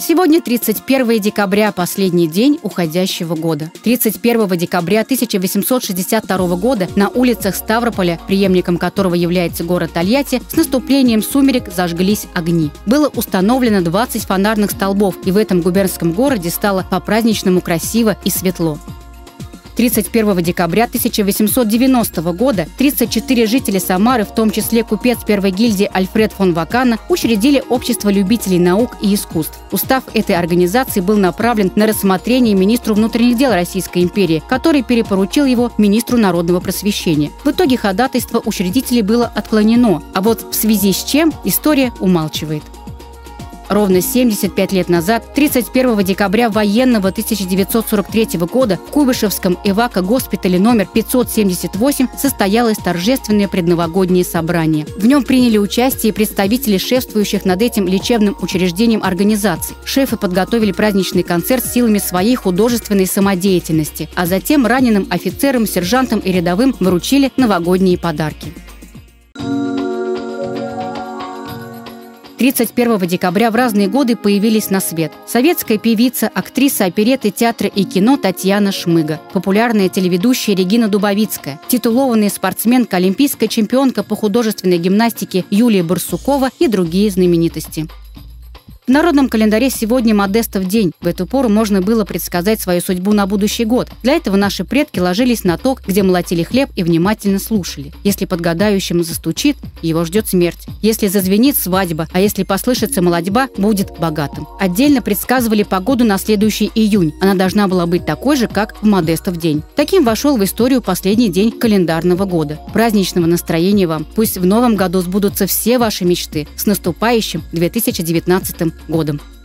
Сегодня 31 декабря, последний день уходящего года. 31 декабря 1862 года на улицах Ставрополя, преемником которого является город Тольятти, с наступлением сумерек зажглись огни. Было установлено 20 фонарных столбов, и в этом губернском городе стало по-праздничному красиво и светло. 31 декабря 1890 года 34 жителя Самары, в том числе купец первой гильдии Альфред фон Вакана, учредили Общество любителей наук и искусств. Устав этой организации был направлен на рассмотрение министру внутренних дел Российской империи, который перепоручил его министру народного просвещения. В итоге ходатайство учредителей было отклонено, а вот в связи с чем история умалчивает. Ровно 75 лет назад, 31 декабря военного 1943 года в Куйбышевском эвако-госпитале номер 578 состоялось торжественное предновогоднее собрание. В нем приняли участие представители шефствующих над этим лечебным учреждением организаций. Шефы подготовили праздничный концерт силами своей художественной самодеятельности, а затем раненым офицерам, сержантам и рядовым вручили новогодние подарки. 31 декабря в разные годы появились на свет советская певица, актриса оперетты, театра и кино Татьяна Шмыга, популярная телеведущая Регина Дубовицкая, титулованная спортсменка, олимпийская чемпионка по художественной гимнастике Юлия Барсукова и другие знаменитости. В народном календаре сегодня Модестов день. В эту пору можно было предсказать свою судьбу на будущий год. Для этого наши предки ложились на ток, где молотили хлеб, и внимательно слушали. Если подгадающим застучит, его ждет смерть. Если зазвенит — свадьба, а если послышится молодьба, будет богатым. Отдельно предсказывали погоду на следующий июнь. Она должна была быть такой же, как в Модестов день. Таким вошел в историю последний день календарного года. Праздничного настроения вам. Пусть в новом году сбудутся все ваши мечты. С наступающим 2019 годом!